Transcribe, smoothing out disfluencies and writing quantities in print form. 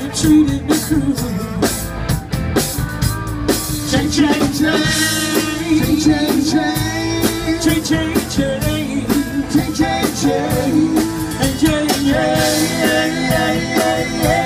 you treated me cruel. Change, change, change, change, change, change, change, change, change, change, change, change, yeah, yeah, yeah, yeah, yeah.